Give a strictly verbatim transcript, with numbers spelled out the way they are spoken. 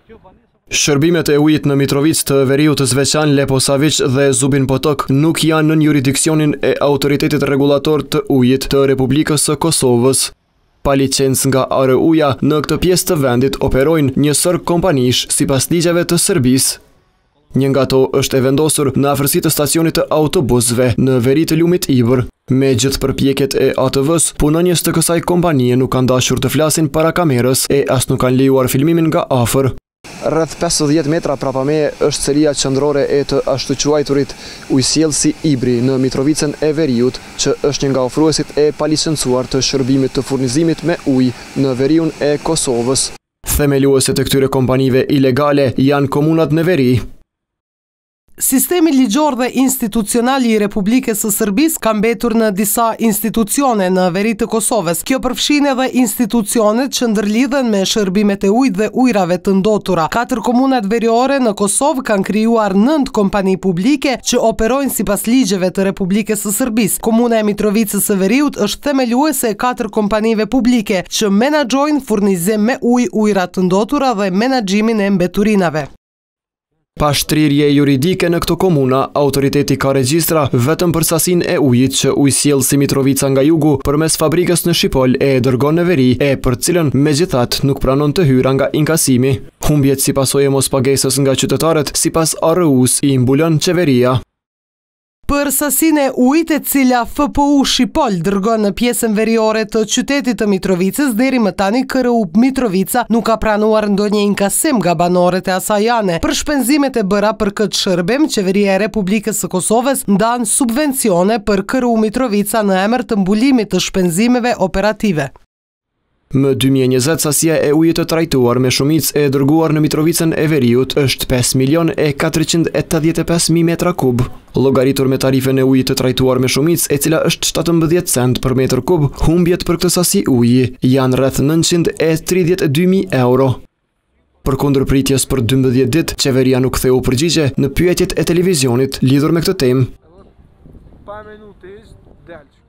Shërbimet e ujit në Mitrovic të veriut të Zveçan, Leposavic dhe Zubin Potok nuk janë në jurisdiksionin e autoritetit regulator të ujit të Republikës së Kosovës. Pa licencë nga A R U-ja, në këtë pjesë të vendit operojnë një sër kompanish sipas ligjeve të Serbisë. Një nga to është e vendosur në afërsi të stacionit të autobusëve në veri të lumit Ibër. Me gjithë përpjekjet e A T V-s, punonjës të kësaj kompanie nuk kanë dashur të flasin para kamerës e as nuk kanë lejuar filmimin nga afër. Rreth pesëdhjetë metra prapa meje është selia qendrore e të ashtu quajturit ujësjellsi Ibri në Mitrovicën e Veriut, që është një nga ofruesit e palicencuar të shërbimit të furnizimit me ujë në veriun e Kosovës. Themeluesit e këtyre kompanive ilegale janë komunat në veri. Sistemi ligjor dhe institucional i Republikës së Serbisë ka mbetur në disa institucione në veri të Kosovës. Kjo përfshin edhe institucionet që ndërlidhen me shërbimet e ujit dhe ujrave të ndotura. Katër komunat veriore në Kosovë kanë krijuar nëntë kompani publike që operojnë sipas ligjeve të Republikës së Serbisë. Komuna e Mitrovicës së Veriut është themeluese e katër kompanive publike që menaxhojnë furnizim me ujë, ujra të ndotura dhe menaxhimin e mbeturinave. Pa shtrirje juridike në këto komuna, autoriteti ka regjistra vetëm për sasinë e ujit që ujësjellsi Mitrovica nga jugu përmes fabrikës në Shqipol e dërgon në veri, e për cilën megjithatë nuk pranon të hyra nga inkasimi. Humbjet si pasojë e mospagesës nga qytetarët sipas A R U-s i mbulon qeveria. Për sasinë e ujit e cila F P U Shqipol dërgon në pjesën veriore të qytetit të Mitrovicës, deri më tani K R U Mitrovica nuk ka pranuar ndonjë inkasim nga banorët e asajane. Për shpenzimet e bëra për këtë shërbim, qeveria e Republikës së Kosovës ndan subvencione për K R U Mitrovica në emër të mbulimit të shpenzimeve operative. Më dy mijë e njëzet sasia e ujit të trajtuar me shumicë e dërguar në Mitrovicën e Veriut është pesë milion e katëqind e tetëdhjetë e pesë mijë metra kub. Llogaritur me tarifën e ujit të trajtuar me shumicë, e cila është shtatëmbëdhjetë cent për metër kub, humbjet për këtë sasi uji janë rreth nëntëqind e tridhjetë e dy mijë euro. Përkundër pritjes për dymbëdhjetë ditë, qeveria nuk ktheu përgjigje në pyetjet e televizionit lidhur me këtë temë.